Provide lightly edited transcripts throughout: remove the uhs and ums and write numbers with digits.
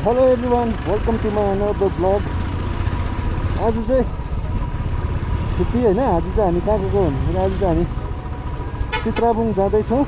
Hello everyone, welcome to my another blog. आज चाहिँ छुट्टी होइन। आज चाहिँ हामी कहाँ गएको भन्दाखेरि आज चाहिँ हामी चित्राबुङ जाँदैछौँ।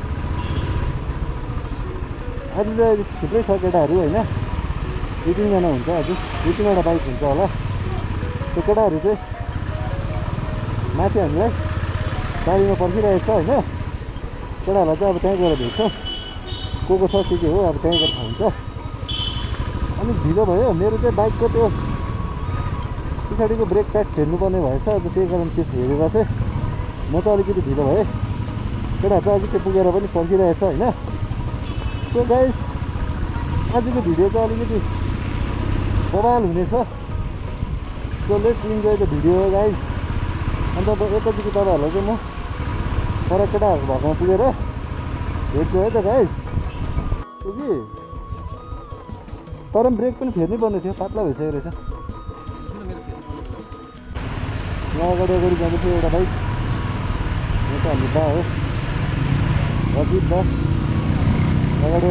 आज चाहिँ थुप्रै छ केटाहरू होइन, 2-3 जना हुन्छ। आज 2-3वटा बाइक हुन्छ होला। त्यो केटाहरू चाहिँ माथि हामीलाई गाडीमा पर्खिरहेको छ होइन। केटाहरूलाई चाहिँ अब त्यहीँ गएर भेट्छौँ, को छ के हो, अब त्यहीँ गएर थाहा हुन्छ। अलिक ढिलो भयो मेरो चाहिँ बाइकको त्यो पछाडिको ब्रेक प्याड फेर्नुपर्ने भएछ। अब त्यही कारण त्यो फेरेर चाहिँ म त अलिकति ढिलो भएँ। केटाहरू चाहिँ अलिकति पुगेर पनि पर्खिरहेछ होइन। सो गाइस, आजको भिडियो चाहिँ अलिकति बवाल हुनेछ। So let's enjoy the video guys. अन्त एकैचोटि तपाईँहरूलाई चाहिँ म पर केटाहरूको घरमा पुगेर भेट्छु है त गाइस। कि तर पनि ब्रेक पनि फेर्नै पर्ने थियो, पातला भइसकेको रहेछ। यहाँ अगाडि जाँदैथ्यो एउटा बाइक, यो त हाम्रो बा हो, अजित बा। अगाडि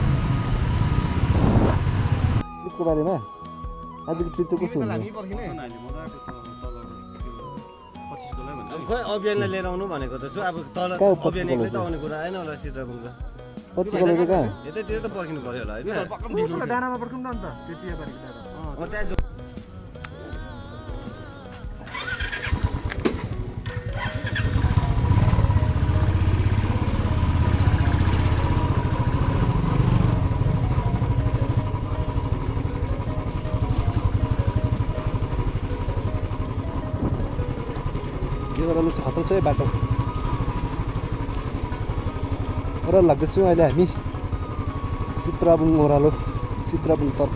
ट्रिपको बारेमा आजको ट्रिप चाहिँ कस्तो हुन्छ? खोइ अभियानलाई लिएर आउनु भनेको त छु। अब तल अभियान एक्लै त आउने कुरा आएन होला। चित्रबुङ 25 कलेज कहाँ? यतैतिर त पर्खिनु पर्यो होला होइन। डाँडामा पर्खौँ न अन्त त्यो चियाबारीको डाँडा। यो ओह्रालो चाहिँ खतरा छ है बाटो। ओह्रालो लाग्दैछौँ अहिले हामी चित्राबुङ ओह्रालो, चित्राबुङतर्फ।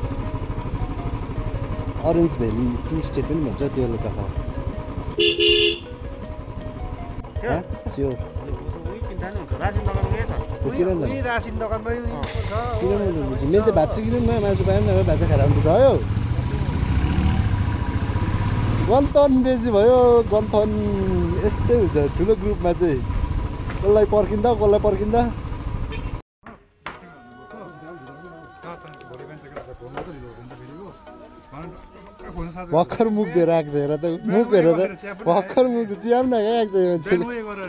अरेन्ज भ्याली टी स्टेट पनि भन्छ त्यो वाला जग्गा। मेन चाहिँ भात चाहिँ किनौँ न, मासु पाएन भने भात चाहिँ खाएर आउनु छ हो। गन्थन बेसी भयो, गन्थन यस्तै हुन्छ ठुलो ग्रुपमा चाहिँ। कसलाई पर्खिँदा भर्खर मुख दिएर आएको छ। हेर त मुख हेर त, भर्खर मुख चिया पनि नखाएको छ मान्छेले।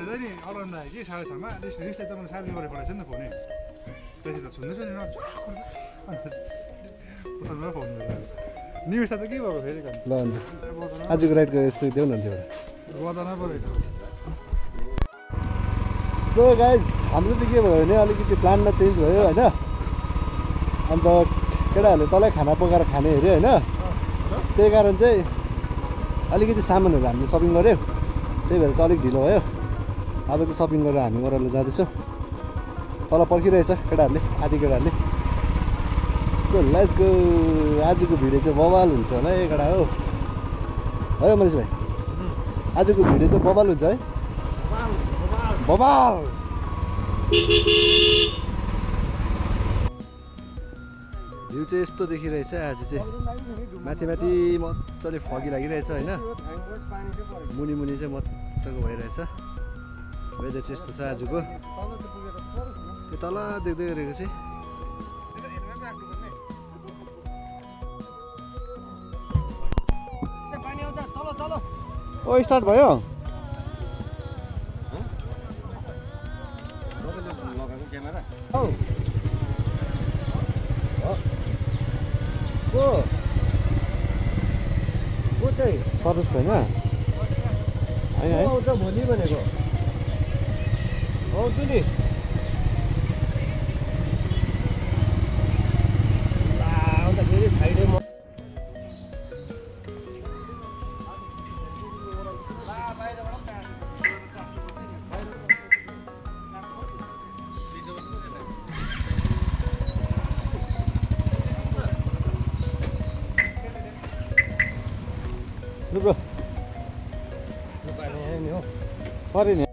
निवेश त के भएको फेरि ल अन्त आजको राइडको यस्तो देऊ न एउटा। सो गाइज, हाम्रो चाहिँ के भयो भने अलिकति प्लानमा चेन्ज भयो होइन। अन्त केटाहरूले तलै खाना पकाएर खाने अरे होइन। त्यही कारण चाहिँ अलिकति सामानहरू हामीले सपिङ गऱ्यौँ, त्यही भएर चाहिँ अलिक ढिलो भयो। अब चाहिँ सपिङ गरेर हामी ओह्रालो जाँदैछौँ। तल पर्खिरहेछ केटाहरूले, आदि केटाहरूले। So let's go. आजको भिडियो चाहिँ बवाल हुन्छ होला है केटा हो मनिष भाइ। आजको भिडियो चाहिँ बवाल हुन्छ है, बवाल। भ्यू चाहिँ यस्तो देखिरहेछ आज चाहिँ। माथि मजाले फगी लागिरहेछ होइन। मुनि चाहिँ मजाको भइरहेछ। वेदर चाहिँ यस्तो छ आजको। त्यो तल देख्दै गरेको चाहिँ ओ स्टार्ट भयो। को चाहिँ सर्भिस छैन आउँछ भोलि भनेको। आउँछु नि। आउँदाखेरि फ्राइडे ब्रो पऱ्यो नि।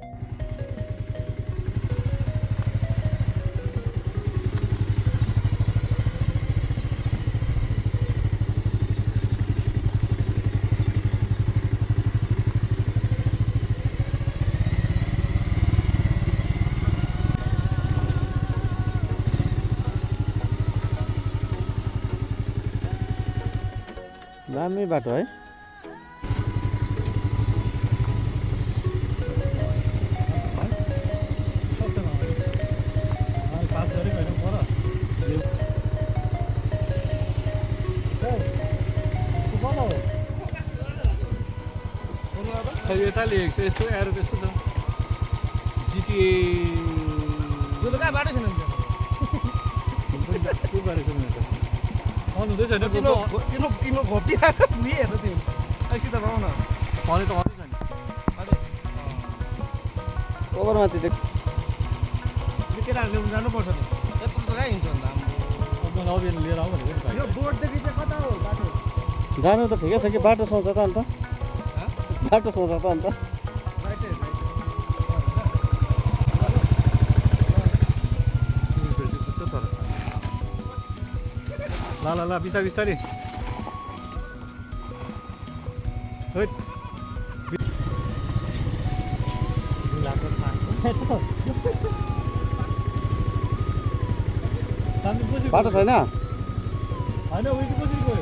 दामी बाटो है। यता लेखेको छ यस्तो एरो त्यस्तो छ जिटिए यो त कहाँ बाटो छैन नि के गरेको छ अन हुँदै छैन तिम्रो घोप्टिरहेको पुगे हेर्नु तिमी ऐसी त पाउ न भने त अझै छैन ओभरमा त्यो केटाहरूले जानुपर्छ नि यत्रो त कहाँ हिँड्छ अन्त मैले अभियान लिएर आउँ भनेको यो बोर्डदेखि चाहिँ कता हो बाटो जानु त ठिकै छ कि बाटो सोच त अन्त बाटो सोच त अन्त ल बिस्तारै बिस्तारै बाटो छैन होइन उयो कसरी गयो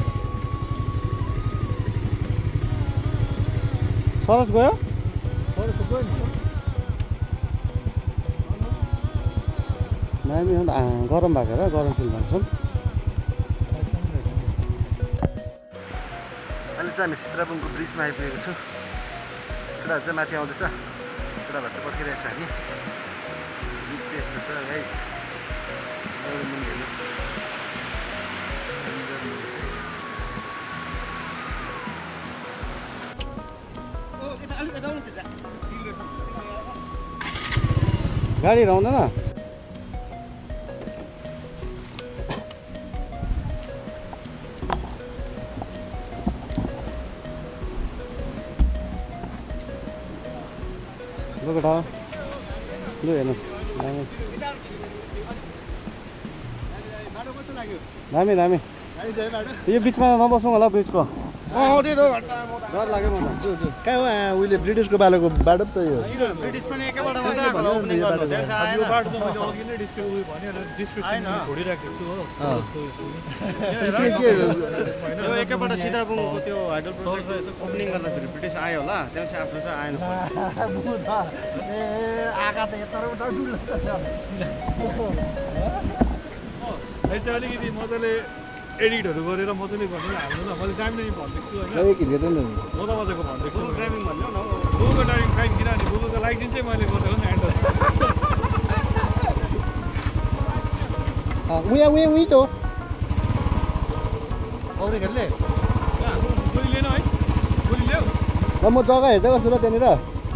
सरस गयो गयो नि नामी गरम भएको र गरम फिल भएको छ। अहिले चाहिँ हामी सिद्राबुङको ब्रिजमा आइपुगेको छु। केटाहरू चाहिँ माथि आउँदैछ, केटाहरू चाहिँ पर्खिरहेको छ हामी। ब्रिज चाहिँ यस्तो छ गाइस, एउटा मुनि हेर्नुहोस्। गाडी आउँदैन केटा लु हेर्नुहोस् दामी दामी यो बिचमा नबसौँ होला ब्रिजको डर लाग्यो म भन्छु कहाँ हो उहिले ब्रिटिसको पालोको बाटो त यो ब्रिटिस पनि एकैबाट यो बाटो त मैले अघि नै डिस्ट्रिक्ट भनेर डिस्क्रिप्सन छोडिराखेको छु हो यो एकैबाट सिद्राबुङको त्यो हाइडल प्रोजेक्ट ओपनिङ गर्दाखेरि ब्रिटिस आयो होला त्यसपछि आफ्नो चाहिँ आएन आँखा त यत्रो अलिकति मजाले एडिटहरू गरेर मजाले गरेर हाल्नु न मैले टाइम नै भनिदिएको छु होइन मजा मजाको भनिदिएको छु ड्राइभिङ भन्नु न गुगलको ड्राइभिङ फाइन किनभने गुगलको लाइसेन्स चाहिँ मैले गरेको नि ह्यान्डल उहीँ त औरी खेल्ने गोली लिएन है गोली ल्याऊ म जग्गा हेर्दै गर्छु ल त्यहाँनिर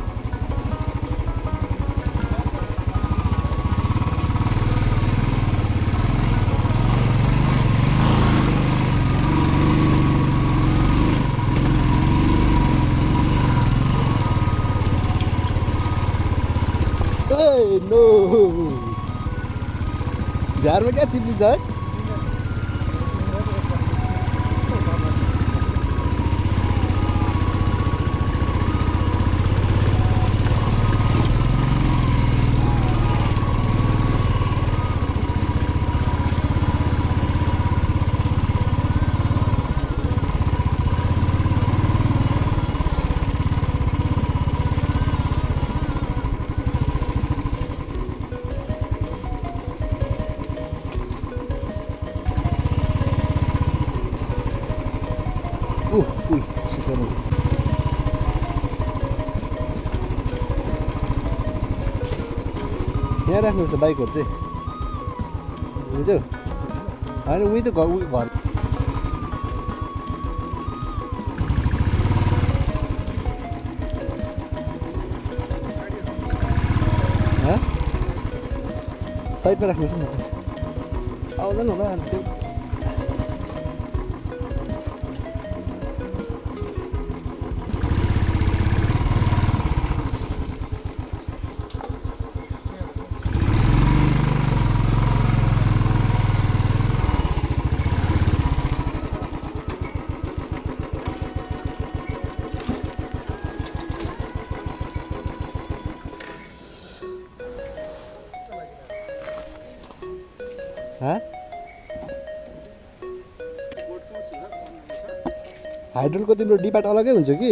नो झारमा क्या चिप्लिन्छ है यहाँ राख्नुपर्छ बाइकहरू चाहिँ बुझ्यौ होइन उही त घर साइडमा राख्नुहोस् न आउँदैन होला अन्त त्यो हाइड्रोलको तिम्रो डिपार्ट अलगै हुन्छ कि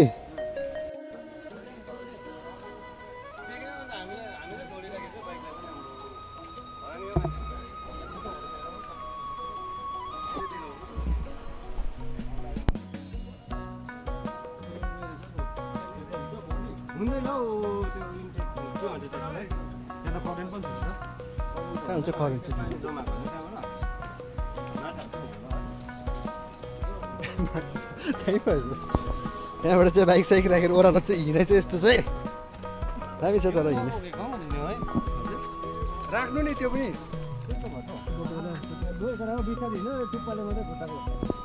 हुँदैन हौ त्यो के भन्छ त्यसलाई त्यहाँ त करेन्ट पनि हुन्छ कहाँ हुन्छ करेन्ट चाहिँ जम्मा गर्छ त्यहाँबाट त्यहाँबाट चाहिँ बाइक साइक राखेर ओह्रालो चाहिँ हिँडे चाहिँ यस्तो चाहिँ दामी छ तर हिँड्ने राख्नु नि त्यो पनि बिस्तारै हिँड्नु टुप्पाले मात्रै खुट्टाको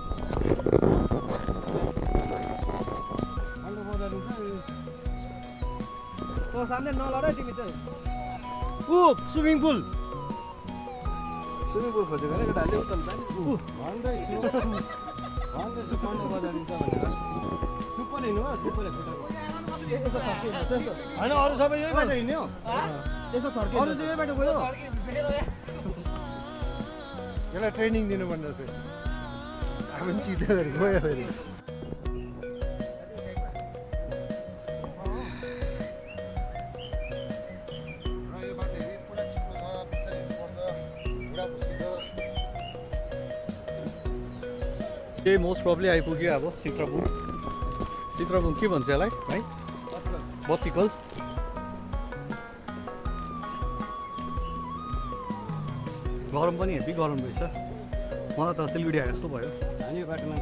अन्त बजारिन्छ सामने नलड है तिमी चाहिँ स्विमिङ पुल स्विमिङ पुल खोजेको होइन एउटा हाल्यो उता भन्दैछु कन्ड बजारिन्छ भनेर टुप्पाले हिँड्नु हो टुप्पाले खुट्टाको होइन अरू सबै यही बाटो हिँड्यो यसो छड्के अरू चाहिँ यही बाटो गयो यसलाई ट्रेनिङ दिनुपर्ने रहेछ हामी पनि चिप्यो गयो फेरि त्यही मोस्ट प्रब्ली आइपुग्यो अब चित्रबुङ के भन्छ यसलाई भाइ बत्तिकल गरम पनि हेभी गरम रहेछ मलाई त सिलगढी आए जस्तो भयो हामी बाटोमा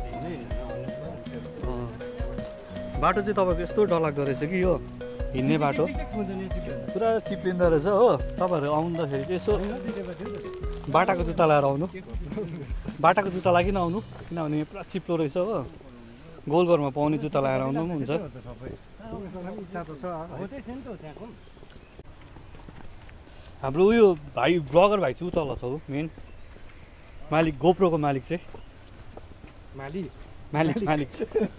बाटो चाहिँ तपाईँको यस्तो डरलाग्दो रहेछ कि यो हिँड्ने बाटो पुरा चिप्लिँदो रहेछ हो तपाईँहरू आउँदाखेरि चाहिँ यसो बाटाको जुत्ता लगाएर आउनु बाटाको जुत्ता लागि नआउनु किनभने पुरा चिप्लो रहेछ हो गोलघरमा पाउने जुत्ता लगाएर आउनु पनि हुन्छ हाम्रो उयो भाइ ब्लगर भाइ चाहिँ उतल छ हो मेन मालिक गोप्रोको मालिक चाहिँ मालिक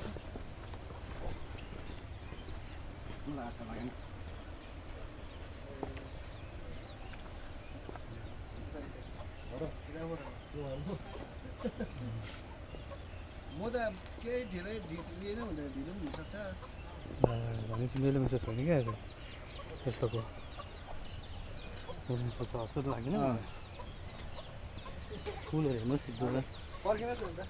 म त केही धेरै उयो नै हुँदैन ढिलो पनि हुनसक्छ भनेपछि मेरो मेसेज छैन क्या अहिले यस्तोको मेसेज छ जस्तो त लागेन फुलहरू हेर्नुहोस् एकदमै पर्खिनुहोस् न त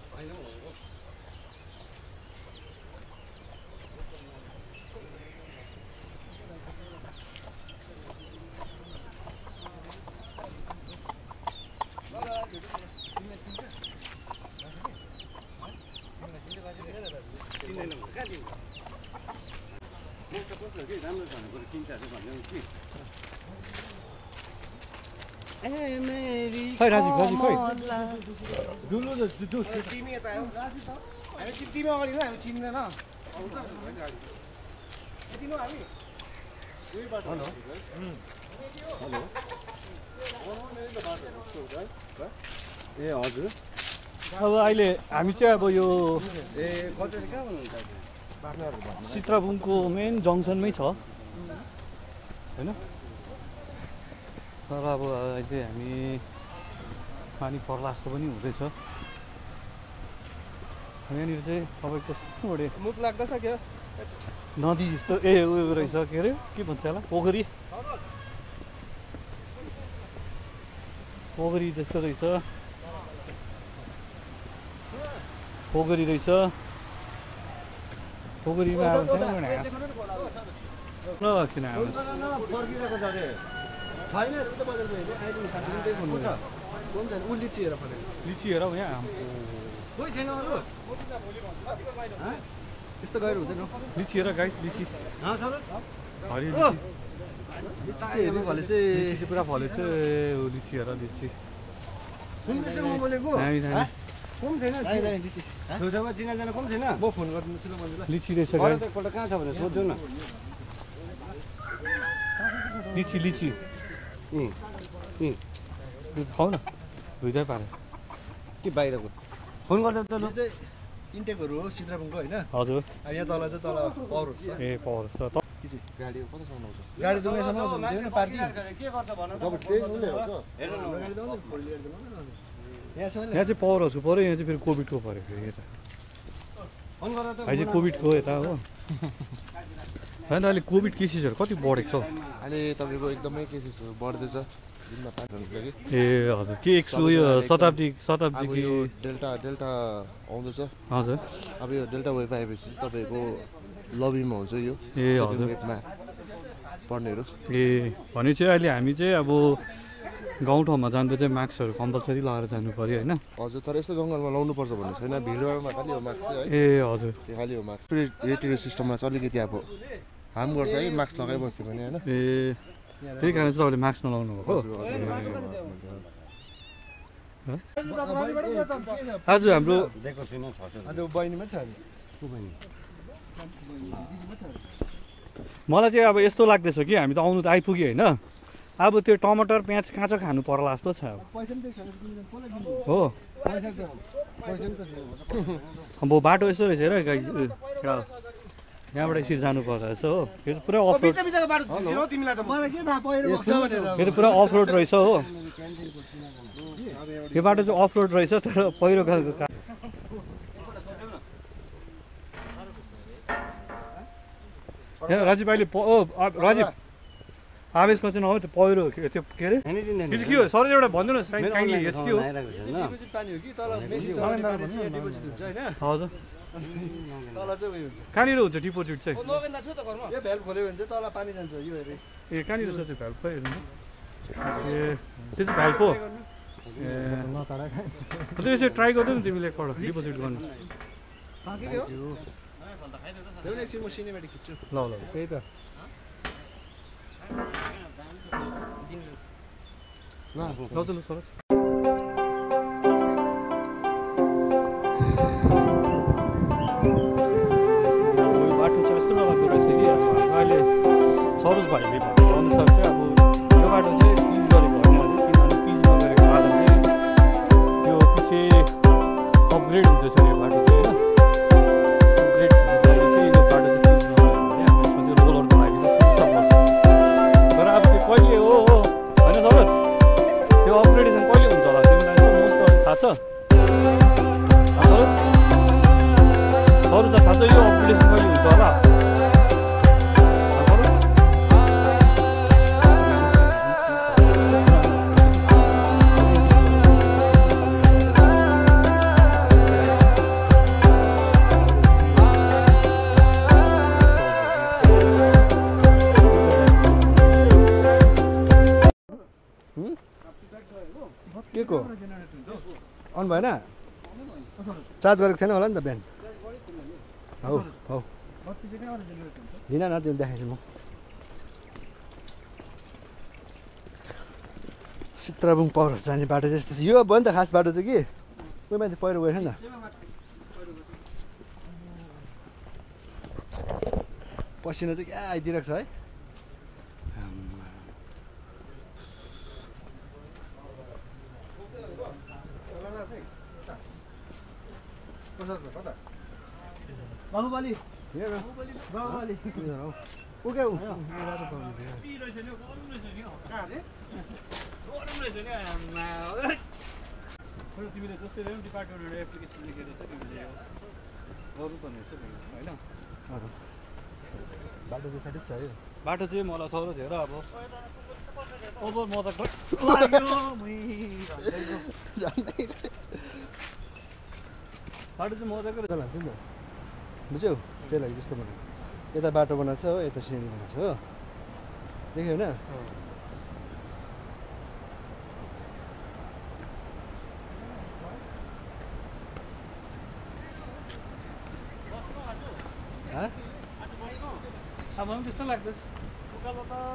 खै राजीव खै तिमी यता आयो हामी तिमी अगाडि न हामी चिन्दैन ए हजुर अब अहिले हामी चाहिँ अब यो ए कतै कहाँ हुनुहुन्छ चित्रबुङको मेन जङ्सनमै छ होइन तर अब अहिले हामी पानी पर्ला जस्तो पनि हुँदैछ यहाँनिर चाहिँ तपाईँको बढे मुख लाग्दैछ क्या नदी जस्तो ए उयो रहेछ के अरे के भन्छ होला पोखरी जस्तो रहेछ पोखरी रहेछ पोखरीमा अब किन छैन उता बजारको हेर्नु अहिले साथीले त्यही भन्नु कोही छैन ऊ लिची हेर पऱ्यो लिची हेर यहाँ कोही छैन अरू त्यस्तो गएर हुँदैन लिची हेर गाई लिची हरियो लिची चाहिँ हेर्नु भने चाहिँ लिची पुरा फलेछ लिची हेर लिची सुन्दैछ म बोलेको कम छैन दामी दामी लिची छेउछाउमा चिनाजाना कम छैन म फोन गरिदिन्छु ल मैले लिची रहेछ मलाई त एकपल्ट कहाँ छ भनेर सोध्नु न लिची खाऊ न धुइदै पारे के बाहिरको फोन गर्दा त यो चाहिँ इन्टेकहरू हो चित्रबुङको होइन हजुर अब यहाँ तल चाहिँ तल पावर छ ए पावर छ गाडी कतासम्म आउँछ गाडी दुवैसम्म आउँछ पार्किङ के गर्छ भन त अब त्यही उसले हो हेर्नु न गाडी त फोर लिएर यहाँसम्म यहाँ चाहिँ पावर हाउसको पऱ्यो यहाँ चाहिँ फेरि कोभिडको पऱ्यो फेरि यता भाइ चाहिँ कोभिडको यता हो होइन अहिले कोभिड केसेसहरू कति बढेको छ अहिले तपाईँको एकदमै केसेसहरू बढ्दैछ दिनमा 5 लागि ए हजुर के उयो शताब्दी अब यो डेल्टा आउँदैछ हजुर अब यो डेल्टा वेभ आएपछि तपाईँको लबीमा हुन्छ यो ए हजुर वेभमा पर्नेहरू ए भनेपछि अहिले हामी चाहिँ अब गाउँठाउँमा जाँदा चाहिँ मास्कहरू कम्पलसरी लगाएर जानु पऱ्यो होइन हजुर तर यस्तो जङ्गलमा लाउनु पर्छ भन्ने छैन भिडभाडमा खालि हो मास्क चाहिँ है ए हजुर त्यो खालि हो मास्क रेस्पिरेटरी सिस्टममा चाहिँ अलिकति अब हार्म गर्छ है मास्क लगाइबस्यो भने होइन ए त्यही कारण चाहिँ तपाईँले मास्क नलाउनु भएको आज हाम्रो दिएको छुइनँ 600 अन्त बहिनीमा छ नि मलाई चाहिँ अब यस्तो लाग्दैछ कि हामी त आउनु त आइपुग्यो होइन अब त्यो टमाटर प्याज काँचो खानु पर्ला जस्तो छ हो अब बाटो यस्तो रहेछ हेर यहाँबाट यसरी जानु पर्दो रहेछ हो यो पुरा अफ रोड यो त पुरा अफ रोड रहेछ हो यो बाटो चाहिँ अफ रोड रहेछ तर पहिरो गएको राजीव भाइले राजीव आवेशमा चाहिँ नहो त्यो पहिरो त्यो के अरे के हो सर एउटा भन्नु न काइन्डली यस के हो डिपोजिट पानी हो कि तल मेसिन चलाउने पानी चाहिँ डिपोजिट हुन्छ हैन हजुर तल चाहिँ उयो हुन्छ कहाँनिर हुन्छ डिपोजिट चाहिँ यो भ्याल्भ खोल्यो भने चाहिँ तल पानी जान्छ यो हेरे ए कहाँनिर छ त्यो भ्याल्भ खै हेर्नु ए त्यो चाहिँ भ्याल्भ हो ए त्यसो ट्राई गर्दै नि तिमीले एकपल्ट डिपोजिट गर्नु एकछिन म सिनेमेटिक खिच्छु ल ल त्यही त ल ल सर बाटो चाहिँ यस्तो नराम्रो रहेछ कि अहिले सरोज भाइले भनेको अनुसार चाहिँ अब यो बाटो चाहिँ पिच गरेको होइन अरे किनभने पिच नगरेको कारण चाहिँ यो पछि अपग्रेड हुँदैछ यो बाटो चाहिँ होइन अपग्रेड हुँदाखेरि चाहिँ यो बाटो चाहिँ पिच नगरेको भने हाम्रो यसमा चाहिँ रोलरको लागि चाहिँ सुविस्ता पर्छ तर अब त्यो कहिले हो होइन सरोज त्यो अपग्रेडेसन कहिले हुन्छ होला तिमीलाई चाहिँ मोस्ट थाहा छ सरोज थाहा छ यो अपग्रेडेसन कहिले हुन्छ होला के को अन भएन चार्ज गरेको छैन होला नि त बिहान हौ हौ लिन न त्यो देखाइदिनु म सित्राबुङ पौरस जाने बाटो चाहिँ यस्तो छ यो भयो नि त खास बाटो चाहिँ कि कोही मान्छे पहिरो गएछ नि त पसिना चाहिँ क्या आइदिरहेको छ है बाहुबली बाहुबली ओके तिमीले जसरी डिपार्टमेन्टबाट एप्लिकेसन लेखेर चाहिँ तिमीले गर्नुपर्ने रहेछ होइन बाटो चाहिँ साह्रै छ है बाटो चाहिँ मलाई सरोज हेर अब म त बाटो चाहिँ मजाको लान्छ नि त बुझ्यौ त्यही लागि त्यस्तो बनाएको यता बाटो बनाएको छ हो यता सिँढी बनाएको छ हो देख्यो होइन अब पनि त्यस्तो लाग्दैछ उकालो त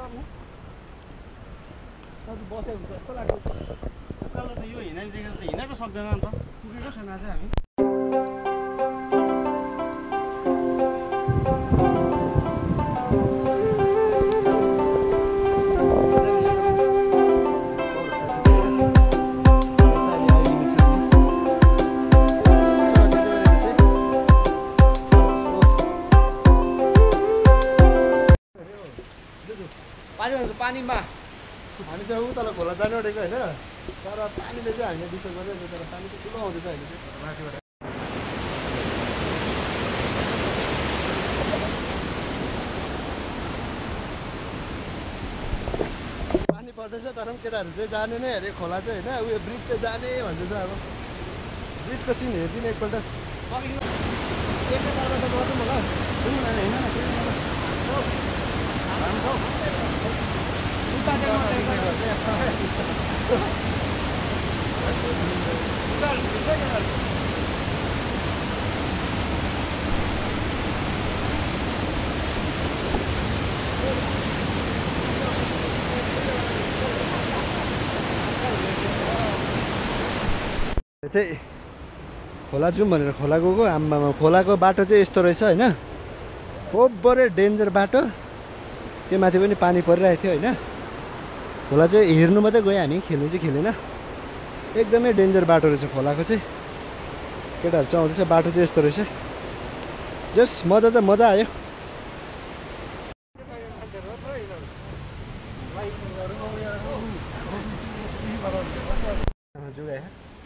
बसेको हुन्छ जस्तो लाग्दैछ उकालो त यो हिँडाइ देखेर त हिँड्न त सक्दैन नि त पुगेको छैन अझै हामी पानीमा हामी चाहिँ उता खोला जानु आँटेको होइन तर पानीले चाहिँ हामीले डिस्टर्ब गरिरहेको छ तर पानी चाहिँ ठुलो आउँदैछ अहिले चाहिँ माथिबाट गर्दैछ तर पनि केटाहरू चाहिँ जाने नै अरे खोला चाहिँ होइन उयो ब्रिज चाहिँ जाने भन्दैछ अब ब्रिजको सिन हेरिदिनु एकपल्ट चाहिँ खोला जाउँ भनेर खोला गएको आम्मामा खोलाको बाटो चाहिँ यस्तो रहेछ होइन ओभरै डेन्जर बाटो त्यो माथि पनि पानी परिरहेको थियो होइन खोला चाहिँ हेर्नु मात्रै गयो हामी खेल्नु चाहिँ खेलेन एकदमै डेन्जर बाटो रहेछ खोलाको चाहिँ केटाहरू चाहिँ आउँदैछ बाटो चाहिँ यस्तो रहेछ जस मजा चाहिँ मजा आयो जुगायो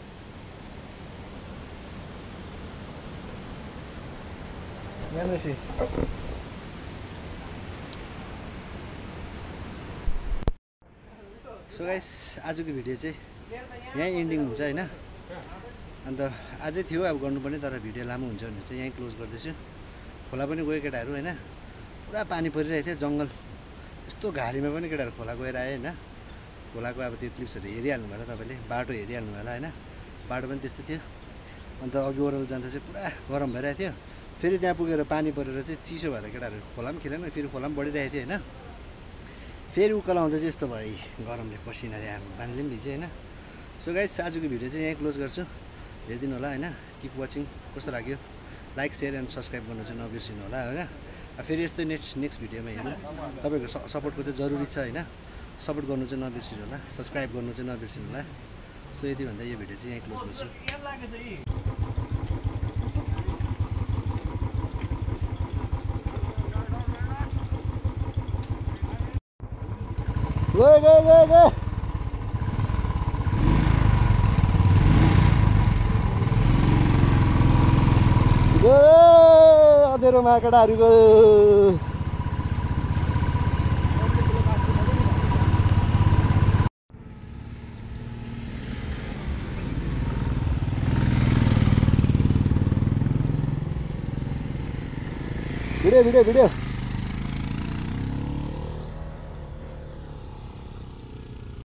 सो गाइस आजको भिडियो चाहिँ यहीँ एन्डिङ हुन्छ होइन अन्त अझै थियो अब गर्नुपर्ने तर भिडियो लामो हुन्छ भने चाहिँ यहीँ क्लोज गर्दैछु खोला पनि गयो केटाहरू होइन पुरा पानी परिरहेको थियो जङ्गल यस्तो घारीमा पनि केटाहरू खोला गएर आयो होइन खोलाको अब त्यो क्लिप्सहरू हेरिहाल्नु होला तपाईँले बाटो हेरिहाल्नु होला होइन बाटो पनि त्यस्तो थियो अन्त अघि ओह्रालो जाँदा चाहिँ पुरा गरम भइरहेको थियो फेरि त्यहाँ पुगेर पानी परेर चाहिँ चिसो भएर केटाहरू खोला पनि खेलेन फेरि खोला पनि बढिरहेको थियो होइन फेरि उकालो आउँदा चाहिँ यस्तो भयो गरमले पसिनाले पानीले पनि भिज्यो होइन सो गाइस आजको भिडियो चाहिँ यहीँ क्लोज गर्छु हेरिदिनु होला होइन किप वाचिङ कस्तो लाग्यो लाइक सेयर एन्ड सब्सक्राइब गर्नु चाहिँ नबिर्सिनु होला होइन फेरि यस्तो नेक्स्ट भिडियोमा हेर्नु तपाईँहरूको सपोर्टको चाहिँ जरुरी छ होइन सपोर्ट गर्नु चाहिँ नबिर्सिनु होला सब्सक्राइब गर्नु चाहिँ नबिर्सिनु होला सो यति भन्दा यो भिडियो चाहिँ यहीँ क्लोज गर्छु अँधेरोमा केटाहरूको भिडियो